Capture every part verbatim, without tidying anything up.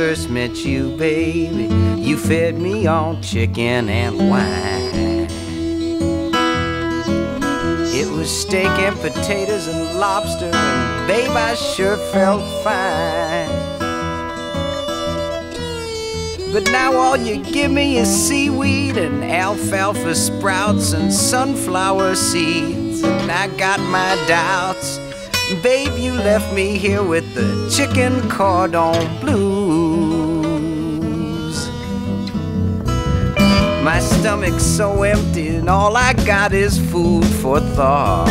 first met you, baby, you fed me on chicken and wine. It was steak and potatoes and lobster, and babe, I sure felt fine. But now all you give me is seaweed and alfalfa sprouts and sunflower seeds, and I got my doubts. Babe, you left me here with the chicken cordon blues. My stomach's so empty and all I got is food for thought.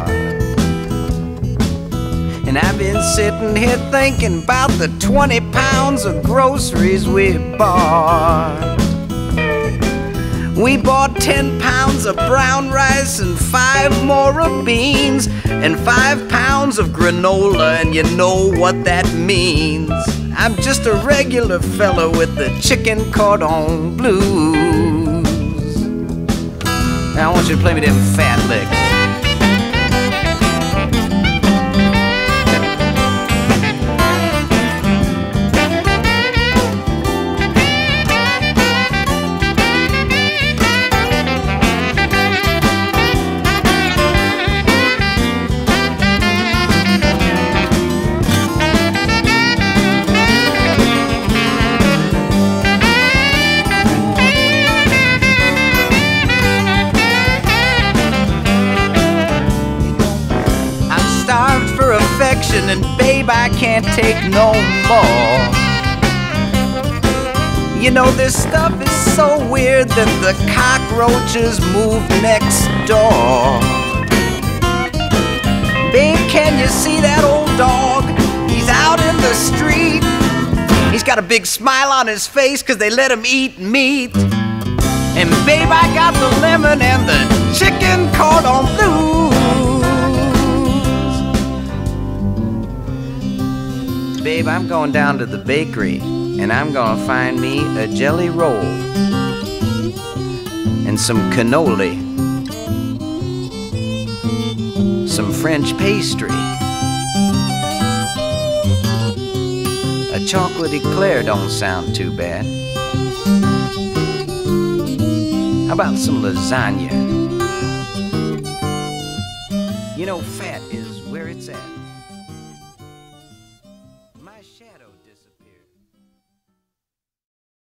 And I've been sitting here thinking about the twenty pounds of groceries we bought. We bought ten pounds of brown rice and five more of beans and five pounds of granola, and you know what that means. I'm just a regular fella with the chicken cordon blues. Now I want you to play me them fat licks. And babe, I can't take no more. You know, this stuff is so weird that the cockroaches move next door. Babe, can you see that old dog? He's out in the street. He's got a big smile on his face 'cause they let him eat meat. And babe, I got the lemon and the chicken cordon blues. Babe, I'm going down to the bakery and I'm gonna find me a jelly roll and some cannoli, some French pastry, a chocolate eclair don't sound too bad. How about some lasagna? You know, fat is where it's at. My shadow disappeared.